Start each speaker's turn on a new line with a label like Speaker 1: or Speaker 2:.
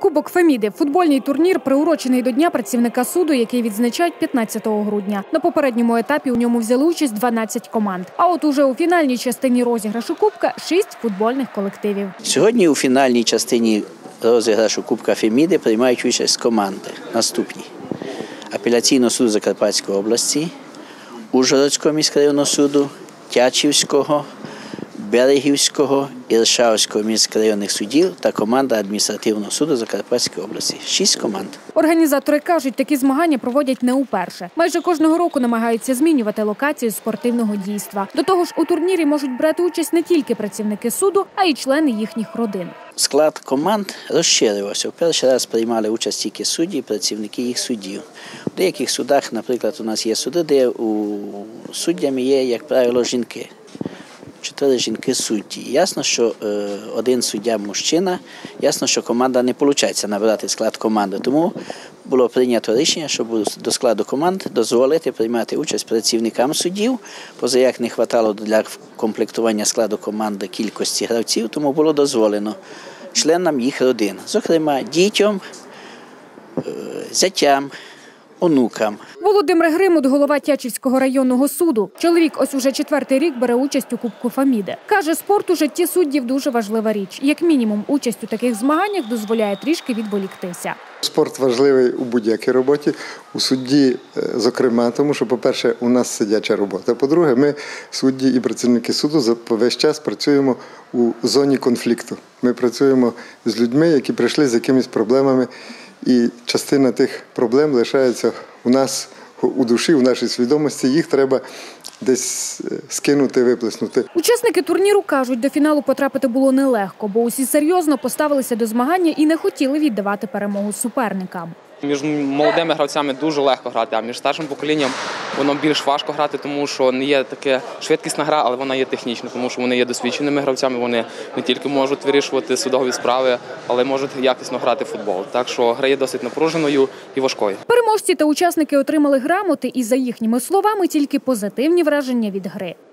Speaker 1: Кубок Феміди – футбольний турнір, приурочений до Дня працівника суду, який відзначають 15 грудня. На попередньому етапі у ньому взяли участь 12 команд. А от уже у фінальній частині розіграшу Кубка – 6 футбольних колективів.
Speaker 2: Сьогодні у фінальній частині розіграшу Кубка Феміди приймають участь команди наступні: Апеляційного суду Закарпатської області, Ужгородського міськрайонного суду, Тячівського, Берегівського, Іршавського міськрайонних судів та команда Адміністративного суду Закарпатської області. 6 команд.
Speaker 1: Організатори кажуть, такі змагання проводять не уперше. Майже кожного року намагаються змінювати локацію спортивного дійства. До того ж, у турнірі можуть брати участь не тільки працівники суду, а й члени їхніх родин.
Speaker 2: Склад команд розширився. В перший раз приймали участь тільки судді і працівники їх судів. В деяких судах, наприклад, у нас є суди, де суддями є, як правило, жінки. 4 жінки судді. Ясно, що один суддя мужчина, ясно, що команда не виходить набрати склад команди. Тому було прийнято рішення, щоб до складу команд дозволити приймати участь працівникам суддів, поза як не вистачало для комплектування складу команди кількості гравців, тому було дозволено членам їх родин, зокрема дітям, зятям, онукам.
Speaker 1: Володимир Гримут – голова Тячівського районного суду. Чоловік ось уже 4-й рік бере участь у Кубку Феміди. Каже, спорт у житті суддів – дуже важлива річ. Як мінімум, участь у таких змаганнях дозволяє трішки відволіктися.
Speaker 3: Спорт важливий у будь-якій роботі, у судді зокрема, тому що, по-перше, у нас сидяча робота. По-друге, ми, судді і працівники суду, весь час працюємо у зоні конфлікту. Ми працюємо з людьми, які прийшли з якимись проблемами, і частина тих проблем лишається у нас у душі, у нашій свідомості. Їх треба десь скинути, виплеснути.
Speaker 1: Учасники турніру кажуть, до фіналу потрапити було нелегко, бо усі серйозно поставилися до змагання і не хотіли віддавати перемогу суперникам.
Speaker 4: Між молодими гравцями дуже легко грати, а між старшим поколінням воно більш важко грати, тому що не є таке швидкісна гра, але вона є технічна, тому що вони є досвідченими гравцями, вони не тільки можуть вирішувати судові справи, але можуть якісно грати в футбол. Так що гра є досить напруженою і важкою.
Speaker 1: Переможці та учасники отримали грамоти і, за їхніми словами, тільки позитивні враження від гри.